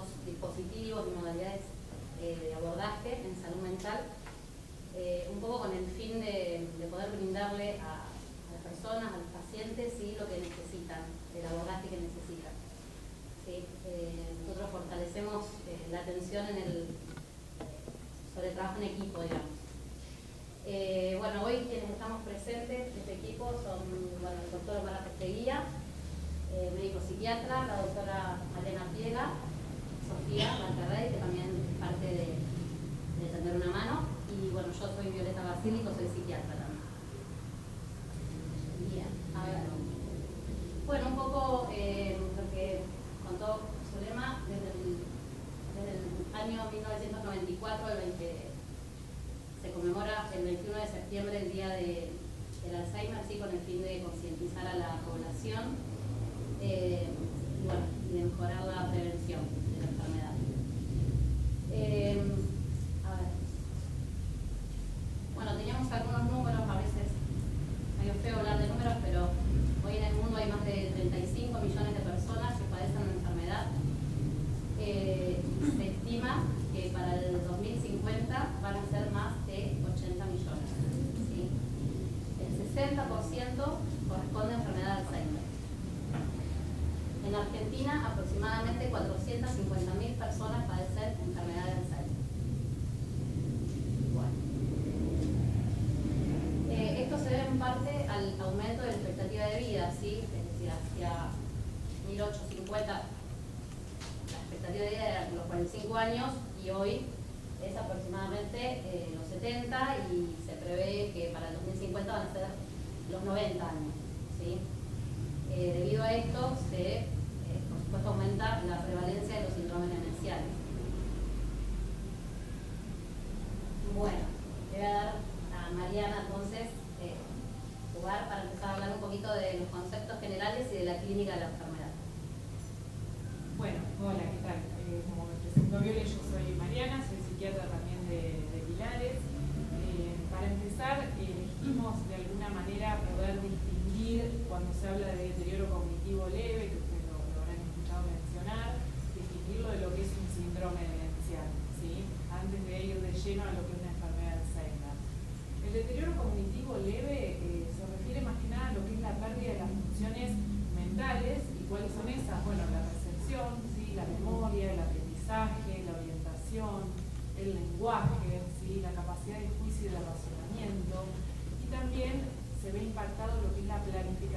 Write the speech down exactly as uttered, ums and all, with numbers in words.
distintos dispositivos y modalidades eh, de abordaje en salud mental, eh, un poco con el fin de, de poder brindarle a, a las personas, a los pacientes, ¿sí?, lo que necesitan, el abordaje que necesitan. ¿Sí? Eh, nosotros fortalecemos eh, la atención en el, sobre el trabajo en equipo, digamos. Eh, bueno, hoy quienes estamos presentes de este equipo son, bueno, el doctor Omar Pesteguía, eh, médico psiquiatra, la doctora Mariana Piela, Sofía Valcarrey, que también es parte de, de Tender una Mano, y bueno, yo soy Violeta Basílico, soy psiquiatra también. Bien, a ver. Bueno, un poco eh, lo que contó Zulema, desde el, desde el año mil novecientos noventa y cuatro, el veinte, se conmemora el veintiuno de septiembre el Día de, del Alzheimer, ¿sí?, con el fin de concientizar a la población eh, y, bueno, y de mejorar la prevención de la enfermedad. Eh, a ver. Bueno, teníamos algunos números, a veces medio feo hablar de números, pero hoy en el mundo hay más de treinta y cinco millones de personas que padecen una enfermedad. Eh, se estima que para el dos mil cincuenta van a ser más de ochenta millones. ¿Sí? El sesenta por ciento corresponde a enfermedad de Alzheimer. En Argentina, aproximadamente cuatrocientas cincuenta mil personas padecen enfermedad de Alzheimer. Bueno. Eh, esto se debe en parte al aumento de la expectativa de vida, ¿sí? Es decir, hacia mil ochocientos cincuenta la expectativa de vida era los cuarenta y cinco años y hoy es aproximadamente eh, los setenta, y se prevé que para el dos mil cincuenta van a ser los noventa años. ¿Sí? Eh, debido a esto, se, eh, por supuesto, aumenta la prevalencia de los síndromes demenciales. Bueno, le voy a dar a Mariana entonces eh, lugar para empezar a hablar un poquito de los conceptos generales y de la clínica de la enfermedad. Bueno, hola, ¿qué tal? Eh, como me presentó Viola, yo soy Mariana, soy psiquiatra también de, de Pilares. Eh, para empezar, elegimos de alguna manera poder distinguir, cuando se habla de deterioro cognitivo leve, que ustedes lo, lo habrán escuchado mencionar, distinguirlo de lo que es un síndrome demencial, ¿sí?, antes de ir de lleno a lo que es una enfermedad de Alzheimer. El deterioro cognitivo leve eh, se refiere más que nada a lo que es la pérdida de las funciones mentales. ¿Y cuáles son esas? Bueno, la percepción, ¿sí?, la memoria, el aprendizaje, la orientación, el lenguaje, ¿sí?, la capacidad de juicio y de razonamiento, y también se ve impactado lo que es la planificación